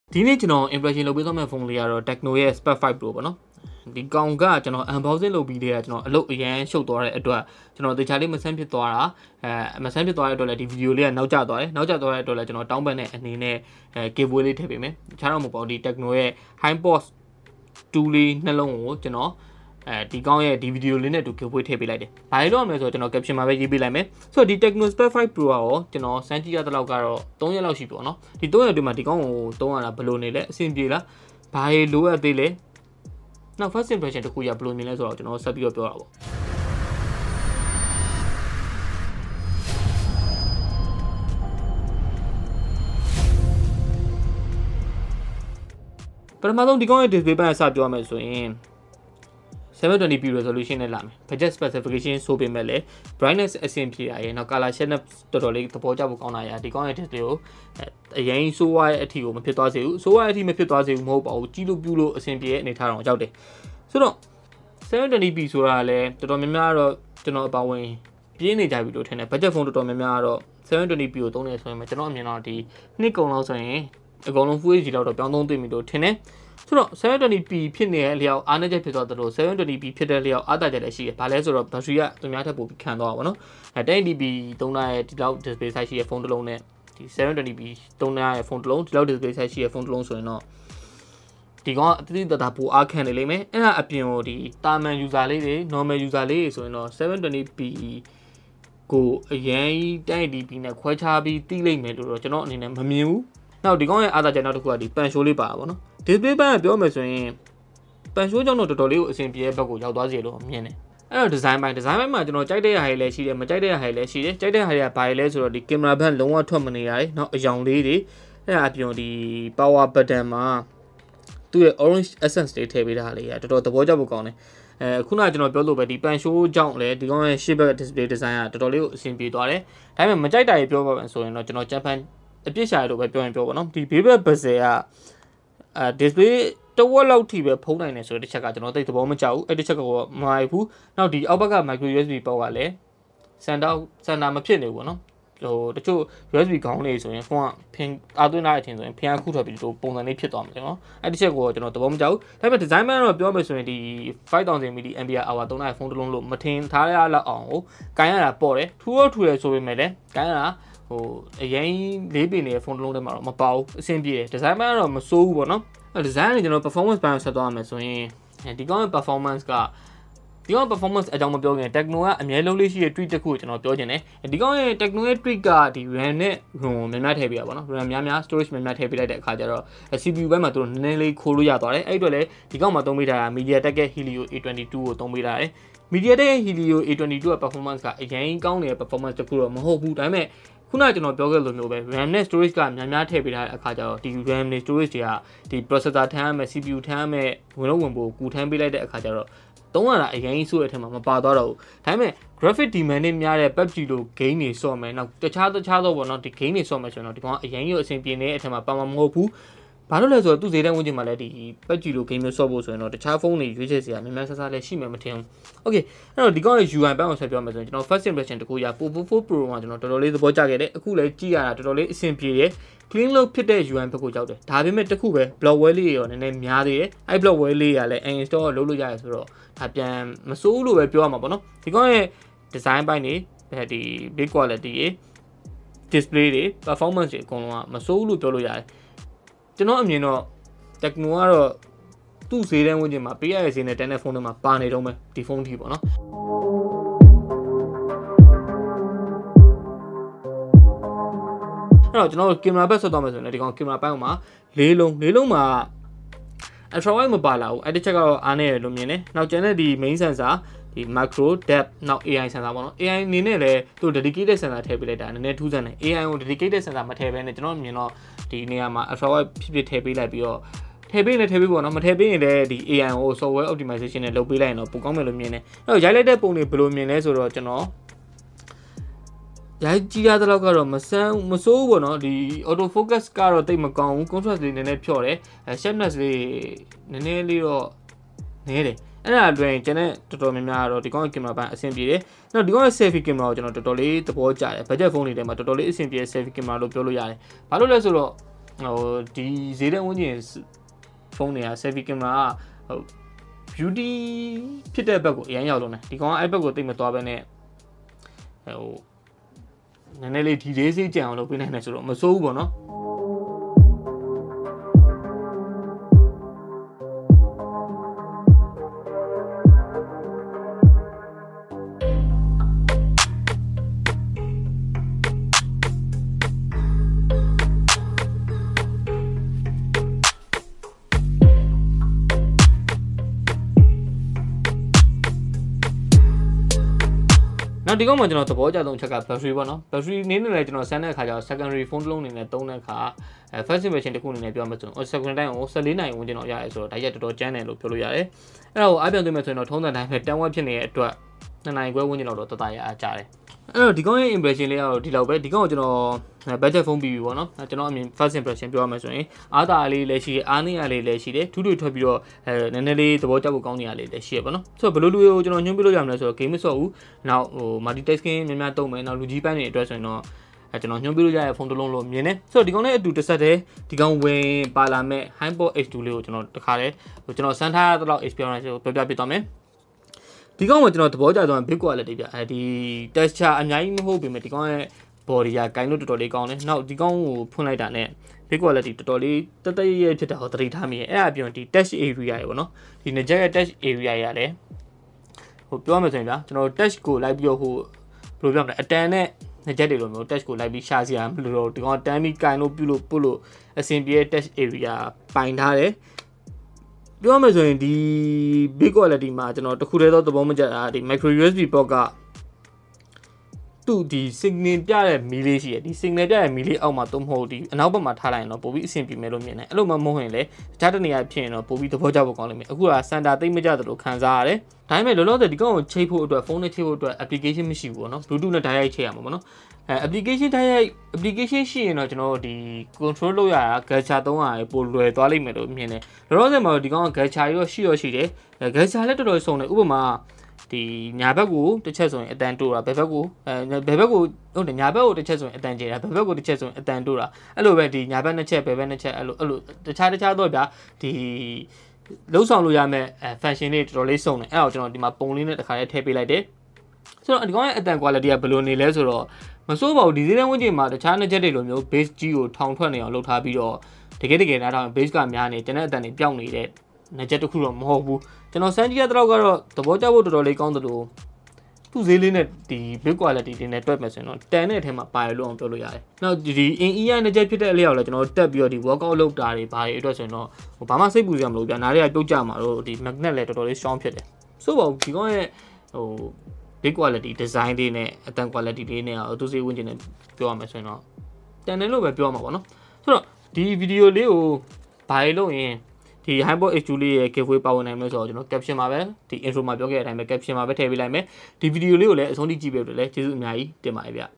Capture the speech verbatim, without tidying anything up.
ဒီနေ့ကျွန်တော် impression လုပ်ပေးသွားမယ့်ဖုန်းလေးကတော့ Tecno ရဲ့ Spark five Pro ပေါ့နော်ဒီကောင်ကကျွန်တော် unboxing လုပ်ပြီးတဲ့ကကျွန်တော်အလုပ်အရန်ရှုပ်သွားတဲ့အတွက်ကျွန်တော်တခြားလေးမဆန်းဖြစ်သွားတာအဲမဆန်းဖြစ်သွားတဲ့အတွက်လည်းဒီဗီဒီယိုလေးကနောက်ကျသွားတယ်နောက်ကျသွားတဲ့အတွက်လည်းကျွန်တော်တောင်းပန်တဲ့အနေနဲ့အဲ giveaway လေးထည့်ပေးမယ်တခြားတော့မဟုတ်ပါဘူးဒီ Tecno ရဲ့ HiPods H twoလေးနှလုံးကိုကျွန်တော်အဲဒီကောင်းရဲ့ဒီဗီဒီယိုလေးနဲ့တူ giveaway ထည့်ပေးလိုက်တယ်။ဘာလို့လဲဆိုတော့ကျွန်တော် caption မှာပဲရေးပေးလိုက်မယ်။ဆိုတော့ဒီ Tecno Spark five Pro ရောကျွန်တော်စမ်းကြည့်ရတဲ့လောက်ကတော့threeရက်လောက်ရှိပြီပေါ့နော်။ဒီthreeရက်အတွင်းမှာဒီကောင်းကိုသုံးရတာဘယ်လိုနေလဲအဆင်ပြေလား။ဘာတွေလိုအပ်သေးလဲ။နောက် first impression တခုရဘယ်လိုမြင်လဲဆိုတော့ကျွန်တော်ဆက်ပြီးတော့ပြောတာပေါ့။ပထမဆုံးဒီကောင်းရဲ့ display ဘက်အစပြောရမယ်ဆိုရင် seven twenty p resolution နဲ့လာမယ် budget specification ဆိုပေမဲ့လည်း brightness အဆင်ပြေရရဲ့နောက် color shade နဲ့တော်တော်လေးသဘောကျဖို့ကောင်းတာရဒီကောင်းရဲ့ display ကိုအရင်ဆိုးဝါးရဲ့အထီကိုမဖြစ်သွားစေဘူးဆိုးဝါးရဲ့အထီမဖြစ်သွားစေဘူးမဟုတ်ပါဘူးကြည့်လို့ပြုလို့အဆင်ပြေရဲ့အနေထားတော့ရောက်တယ်ဆိုတော့ seven twenty p ဆိုတာလည်းတော်တော်များများတော့ကျွန်တော်အပါဝင်ပြင်းနေကြပြီလို့ထင်တယ် budget phone တော်တော်များများတော့seven twenty p ကိုသုံးနေဆိုရင်ကျွန်တော်အမြင်တော့ဒီနှစ်ကုန်လောက်ဆိုရင်အကောင်လုံး full H D လောက်တော့ပြောင်းသုံးသိပြီလို့ထင်တယ်ဆိုတော့ seven twenty p ဖြစ်နေတဲ့အလျောက်အားနည်းချက်ဖြစ်သွားတယ်လို့ seven twenty p ဖြစ်တဲ့လျောက်အားသာချက်လည်းရှိတယ်။ဘာလဲဆိုတော့ battery ကသူများထက်ပိုပြီးခံသွားတာပေါ့နော်။အဲten eighty p သုံးတာရဲ့ဒီလောက် display size ရှိတဲ့ဖုန်းတစ်လုံးနဲ့ဒီseven twenty p သုံးတာရဲ့ဖုန်းတစ်လုံးဒီလောက် display size ရှိတဲ့ဖုန်းတစ်လုံးဆိုရင်တော့ဒီကောင်အတိအကျပိုအားခံနေလိမ့်မယ်။အဲ့ဒါအပြင်ကိုဒီတာမန် user လေးတွေ normal user လေးတွေဆိုရင်တော့ seven twenty p ကိုအရင်ten eighty p နဲ့ခွဲခြားပြီးတိလိမ့်မယ်လို့တော့ကျွန်တော်အနေနဲ့မမြင်ဘူး။နောက်ဒီကောင်ရဲ့အားသာချက်နောက်တစ်ခုကဒီပန်ရှိုးလေးပါပါပေါ့နော် display ဘက်ကပြောမယ်ဆိုရင်ပန်ရှိုးကြောင့်တော့တော်တော်လေးကိုအဆင်ပြေတဲ့ဘက်ကိုရောက်သွားစေလို့မြင်တယ်အဲ့တော့ design ပိုင်း design ပိုင်းမှာကျွန်တော်ကြိုက်တဲ့ဟာတွေလည်းရှိတယ်မကြိုက်တဲ့ဟာတွေလည်းရှိတယ်ကြိုက်တဲ့ဟာတွေကဘာတွေလဲဆိုတော့ဒီ camera ဘက်လုံးဝထွက်မနေရတယ်နောက်အယောင်လေးတွေအဲ့ဒါအပြင်ဒီ power button မှာသူ့ရဲ့ orange essence တွေထည့်ပေးတာလေးကတော်တော်သဘောကျဖို့ကောင်းတယ်အဲခုနကကျွန်တော်ပြောလို့ပဲဒီပန်ရှိုးကြောင့်လည်းဒီကောင်ရဲ့ shape back display design ကတော်တော်လေးကိုအဆင်ပြေသွားတယ်ဒါပေမဲ့မကြိုက်တာတွေပြောပါမယ်ဆိုရင်တော့ကျွန်တော်ဂျပန်အပြစ်ရှာရလို့ပဲပြောရင်ပြောပါတော့ဒီ bezel bezel ကအဲ display တဝက်လောက်ထိပဲဖုံးနိုင်တယ်ဆိုတဲ့တစ်ချက်ကကျွန်တော်သိသဘောမကျဘူးအဲ့တစ်ချက်ကမမိုက်ဘူးနောက်ဒီအောက်ဘက်က micro U S B ပေါ့ကလည်းစန်တာစန်တာမဖြစ်နေဘူးနော်ဟိုတချို့ U S B ခေါင်းလေးဆိုရင်ဖုန်းကဖင်အားသွင်းထားတဲ့အထင်ဆိုရင်ဖင်အခုထွက်ပြီးဒီပုံစံလေးဖြစ်သွားမှာလေနော်အဲ့တစ်ချက်ကိုကျွန်တော်သဘောမကျဘူးဒါပေမဲ့ design ပိုင်းတော့ပြောမယ်ဆိုရင်ဒီ five thousand milliampere hour သုံးတဲ့ဖုန်းတစ်လုံးလို့မထင်ထားရလောက်အောင်ကိုကိုင်းရတာပေါ့တယ်ထူတော့ထူတယ်ဆိုပေမဲ့လည်းကိုင်းရတာဟိုအရင်လေးပင်နေတဲ့ဖုန်းတစ်လုံးထဲမှာတော့မပေါဘူးအဆင်ပြေတယ် design ပိုင်းကတော့မစိုးဘူးပေါ့နော်အဲ design နဲ့ကျွန်တော် performance ပိုင်းကိုဆက်သွားရမယ်ဆိုရင်ဒီကောင်ရဲ့ performance ကဒီကောင် performance အကြောင်းမပြောခင် Tecno ကအများလုံးလေးရှိတဲ့ tweak တစ်ခုကိုကျွန်တော်ပြောချင်တယ်ဒီကောင်ရဲ့ Tecno ရဲ့ tweak ကဒီ RAM နဲ့ ROM များများထည့်ပေးရပါတော့ RAM များများ storage များများထည့်ပေးလိုက်တဲ့အခါကျတော့ C P U ဘက်မှာသူတို့နည်းနည်းလေးခိုးလို့ရသွားတယ်အဲ့အတွက်လည်းဒီကောင်မှာသုံးပေးထားတာ MediaTek ရဲ့ Helio A twenty-two ကိုသုံးပေးထားတယ် MediaTek ရဲ့ Helio A twenty-two ရဲ့ performance ကအရင်ကောင်းနေတဲ့ performance တစ်ခုတော့မဟုတ်ဘူးဒါပေမဲ့ခုနကကျွန်တော်ပြောခဲ့လိုမျိုးပဲ RAM နဲ့ storage ကများများထည့်ပေးထားတဲ့အခါကျတော့ဒီ RAM နဲ့ storage တွေကဒီ processor ထမ်းရမယ် C P U ထမ်းရမယ်ဝင်လို့ဝင်ဖို့ကူထမ်းပေးလိုက်တဲ့အခါကျတော့သုံးရတာအရင်ဆိုတဲ့အထက်မှာမပါသွားတော့ဘူးဒါပေမဲ့ graphic demand နဲ့များတဲ့ P U B G လို game တွေဆော့မယ်နောက်တခြားတခြားသောပေါ့နော်ဒီ game တွေဆော့မယ်ဆိုရင်တော့ဒီကောင်အရင်ရောအဆင်ပြေနေတဲ့အထက်မှာပါမှာမဟုတ်ဘူးဘာလို့လဲဆိုတော့သူ့ဈေးတန်းဝင်ချင်မှာလဲဒီ P U B G လို game မျိုးဆော့ဖို့ဆိုရင်တော့တခြားဖုန်းတွေရွေးချယ်စရာများများဆဆလည်းရှိမှမထင်ဘူး Okay အဲ့တော့ဒီကောင်ရဲ့ U I ဘက်ကိုဆက်ပြောမယ်ဆိုရင်ကျွန်တော် first impression တကူရ Poco four Pro မှာကျွန်တော်တော်တော်လေးသဘောကျခဲ့တယ်အခုလည်းကြည့်ရတာတော်တော်လေးအဆင်ပြေတယ် clean look ဖြစ်တဲ့ U I ဘက်ကိုကြောက်တယ်ဒါပေမဲ့တခုပဲ bloatware လေးရောနည်းနည်းများသေးတယ်အဲ့ bloatware လေးရလည်း uninstall လုပ်လို့ရတယ်ဆိုတော့ဒါပြန်မစိုးဘူးလို့ပဲပြောရမှာပေါ့နော်ဒီကောင်ရဲ့ design ပိုင်းတွေဒီ big quality တွေ display တွေ performance တွေအကုန်လုံးကမစိုးဘူးလို့ပြောလို့ရတယ်ကျွန်တော်အမြင်တော့ Tecno ကတော့သူ့ဈေးတန်းဝင်ချင်မှာပေးရတဲ့ဈေးနဲ့တန်းတဲ့ဖုန်းတွေမှာပါနေတော့မယ်ဒီဖုန်းထိပေါ့နော်အဲ့တော့ကျွန်တော်ကင်မရာဘက်ဆက်သွားမယ်ဆိုရင်ဒီကောင်ကင်မရာပိုင်းမှာလေးလုံးလေးလုံးမှာ ultra wide မပါလာဘူးအဲ့ဒီချက်ကတော့အားနေရလို့မြင်တယ်နောက်ကျန်တဲ့ဒီ main sensor ဒီ macro depth နောက် A I sensor ပေါ့နော် A I အနေနဲ့လည်းသူ dedicated sensor ထည့်ပေးလိုက်တာနည်းနည်းထူးဆန်းတယ် A I ကို dedicated sensor မထည့်ဘဲနဲ့ကျွန်တော်မြင်တော့ဒီနေရာမှာ ultra wide ဖြစ်ဖြစ်ထည့်ပေးလိုက်ပြီးတော့ထည့်ပေးနေထည့်ပေးပေါ့နော်မထည့်ပေးရင်လည်းဒီ A I ကို software optimization နဲ့လုပ်ပေးလိုက်ရင်တော့ပိုကောင်းမယ်လို့မြင်တယ်အဲ့တော့ရိုက်လိုက်တဲ့ပုံတွေဘယ်လိုမြင်လဲဆိုတော့ကျွန်တော်ရိုက်ကြည့်ရတဲ့လောက်ကတော့မဆန်းမစိုးဘူးပေါ့နော်ဒီ auto focus ကတော့တိတ်မကောင်းဘူး contrast လေးနည်းနည်းဖြော့တယ် sharpness လေးနည်းနည်းလေးတော့နည်းတယ်အဲ့ဒါအတွင်းကျန်တဲ့တော်တော်များများတော့ဒီကောင်ရဲ့ကင်မရာပိုင်းအဆင်ပြေတယ်နောက်ဒီကောင်ရဲ့ selfie ကင်မရာကိုကျွန်တော်တော်တော်လေးသဘောကျတယ် budget phone တွေထဲမှာတော်တော်လေးအဆင်ပြေတဲ့ selfie ကင်မရာလို့ပြောလို့ရတယ်ဘာလို့လဲဆိုတော့ဟိုဒီဈေးတဲ့ဝန်းကျင်ဖုန်းတွေက selfie camera ဟို beauty ဖြစ်တဲ့ဘက်ကိုအရင်ရောက်လို့နေဒီကောင်ကအဲ့ဘက်ကိုတိတ်မသွားဘဲနဲ့ဟိုနည်းနည်းလေးဒီလေးစေးကြံအောင်လုပ်ပေးနိုင်တယ်ဆိုတော့မစိုးဘူးပေါ့နော်နောက်ဒီကောင်မှာကျွန်တော်သဘောကျဆုံးအချက်က battery ပေါ့နော် battery နည်းနည်းလည်းကျွန်တော်ဆန်းတဲ့အခါကျတော့ secondary phone တစ်လုံးအနေနဲ့သုံးတဲ့အခါအဲ first impression တစ်ခုအနေနဲ့ပြောမှဆိုတော့ second time ကိုfourteenနိုင်ဝန်းကျင်တော့ရတယ်ဆိုတော့ဒါရက်တော်တော်ကျန်းတယ်လို့ပြောလို့ရတယ်အဲ့ဒါကိုအားပြောင်းသွင်းမယ်ဆိုရင်တော့ထုံးစံတိုင်းပဲတန်ဝက်ဖြစ်နေတဲ့အတွက်twoနိုင်ခွဲဝန်းကျင်တော့တတရအားကြတယ်အဲ့တော့ဒီကောင်ရဲ့ impression လေးကတော့ဒီလောက်ပဲဒီကောင်ကိုကျွန်တော် budget phone ပြီးပြီပေါ့နော်ကျွန်တော်အမြင် first impression ပြောရမယ်ဆိုရင်အားသာလေးလည်းရှိတယ်အားနည်းရလေးလည်းရှိတယ်ထူးထူးထွက်ပြီးတော့အဲနည်းနည်းလေးသဘောကျဖို့ကောင်းနေရလေးလည်းရှိရပေါ့နော်ဆိုတော့ဘယ်လိုလူတွေကိုကျွန်တော်ညွှန်းပြလို့ရမလဲဆိုတော့ game မဆော့ဘူးနောက်ဟို multitasking များများသုံးမယ်နောက်လူကြီးပိုင်းတွေအတွက်ဆိုရင်တော့အဲကျွန်တော်ညွှန်းပြလို့ရတဲ့ဖုန်းတစ်လုံးလို့မြင်တယ်ဆိုတော့ဒီကောင်လေးအတူတစ်ဆက်တည်းဒီကောင်ဝင်ပါလာမဲ့ HiPods H two လေးကိုကျွန်တော်တခါတည်းဟိုကျွန်တော်စမ်းထားတဲ့လောက် experience ကိုပြောပြပြသွားမယ်ဒီကောင်ကကျွန်တော်သဘောကျသွား big quality ပြအဲဒီ texture အများကြီးမဟုတ်ပေမဲ့ဒီကောင်ရဲ့ body ကဂိုင်းလို့တော်တော်လေးကောင်းတယ်နောက်ဒီကောင်ကိုဖွင့်လိုက်တာနဲ့ big quality တော်တော်လေးတတရရဖြစ်တာဟောသတိထားမိရဲ့အဲ့အပြင်ဒီ touch area ရေပေါ့နော်ဒီနကြက်ရဲ့ touch area ရရတယ်ဟိုပြောရမယ်ဆိုရင်ဗျာကျွန်တော် touch ကိုလိုက်ပြီးတော့ဟိုဘယ်လိုပြောမလဲအတန်နဲ့နကြက်တွေလိုမျိုး touch ကိုလိုက်ပြီးရှာစီရမလို့တော့ဒီကောင်တန်းပြီးဂိုင်းလို့ပြုလို့ပုတ်လို့အဆင်ပြေတဲ့ touch area ပိုင်ထားတယ်ပြောရမယ်ဆိုရင်ဒီ big quality မှာကျွန်တော်တခုတည်းသောသဘောမကျတာဒီ micro U S B port ကသူ့ဒီ signal ပြတဲ့မီလေးရှိရဒီ signal ပြတဲ့မီလေးအောက်မှာသုံးမဟုတ်ဒီအနောက်ဘက်မှာထားလိုက်ရင်တော့ပိုပြီးအဆင်ပြေမယ်လို့မြင်တယ်အဲ့လိုမှမဟုတ်ရင်လေတခြားတနေရာဖြစ်ရင်တော့ပိုပြီးသဘောကျဖို့ကောင်းလိမ့်မယ်အခုကစန်တာသိမ့်မကျသလိုခံစားရတယ်ဒါပေမဲ့လောလောဆယ်ဒီကောင်ကိုချိတ်ဖို့အတွက်ဖုန်းနဲ့ချိတ်ဖို့အတွက် application မရှိဘူးပေါ့နော် Bluetooth နဲ့ direct ချိတ်ရမှာပေါ့နော်အဲ application တိုင်းရဲ့ application ရှိရင်တော့ကျွန်တော်တို့ဒီ control လုပ်ရတာ gacha သုံးရပိုလွယ်သွားလိမ့်မယ်လို့မြင်တယ်လောလောဆယ်မှာဒီကောင်က gacha ရောရှိရောရှိတယ် gacha လည်းတော်တော်စုံတယ်ဥပမာဒီညာဘက်ကိုတစ်ချက်ဆိုရင်အတန်တိုးတာဘယ်ဘက်ကိုအဲဘယ်ဘက်ကိုဟုတ်တယ်ညာဘက်ကိုတစ်ချက်ဆိုရင်အတန်ကျတာဘယ်ဘက်ကိုတစ်ချက်ဆိုရင်အတန်တိုးတာအဲ့လိုပဲဒီညာဘက်နှစ်ချက်ဘယ်ဘက်နှစ်ချက်အဲ့လိုအဲ့လိုတခြားတခြားတော့ဗျာဒီလုံးဆောင်လို့ရမယ့်အဲ function လေးတော်တော်လေးစုံတယ်အဲ့တော့ကျွန်တော်ဒီမှာပုံလေးနဲ့တစ်ခါလေးထည့်ပေးလိုက်တယ်ဆိုတော့ဒီကောင်ရဲ့အတန် quality ကဘယ်လိုနေလဲဆိုတော့မစိုးပါဘူးဒီဈေးတန်းဝန်းကျင်မှာတခြားနှစ်ချက်တွေလိုမျိုး base ကြီးကိုထောင်ထွက်နေအောင်လုပ်ထားပြီးတော့တကယ်တကယ်နားထောင် base ကများနေကျွန်တဲ့အတန်တွေပျောက်နေတဲ့နှစ်ချက်တစ်ခုတော့မဟုတ်ဘူးကျွန်တော်စမ်းကြည့်ရတဲ့တော့သဘောကျဖို့တော်တော်လေးကောင်းတယ်လို့သူ့ဈေးလေးနဲ့ဒီ big quality တွေနဲ့တွက်မယ်ဆိုရင်တော့တန်တဲ့အထက်မှာပါရလို့အောင်ပြောလို့ရတယ်။နောက်ဒီ in ear နှစ်ချက်ဖြစ်တဲ့အလျောက်လည်းကျွန်တော်တက်ပြီးတော့ဒီ workout လုပ်တာတွေဘာတွေအတွက်ဆိုရင်တော့ဟိုဘာမှစိတ်ပူစရာမလိုဘူးဗျာ။နားတွေကပြုတ်ကြမှာတော့ဒီ magnet လည်းတော်တော်လေး strong ဖြစ်တယ်။ဆိုတော့ဒီကောင်ရဲ့ဟို big quality design တွေနဲ့အတန် quality တွေနဲ့သူ့ဈေးဝန်းကျင်နဲ့ပြောရမယ်ဆိုရင်တော့တန်တယ်လို့ပဲပြောမှာပေါ့နော်။ဆိုတော့ဒီ video လေးကိုဘာလို့ရင်ဒီ HiPods H two လေးရဲ့ giveaway ပါဝင်နိုင်မယ်ဆိုတော့ကျွန်တော် caption မှာပဲဒီ intro မှာပြောခဲ့တဲ့အတိုင်းပဲ caption မှာပဲထည့်ပေးလိုက်မယ်ဒီ video လေးကိုလည်းအဆုံးထိကြည့်ပေးလို့လည်းကျေးဇူးအများကြီးတင်ပါတယ်ဗျ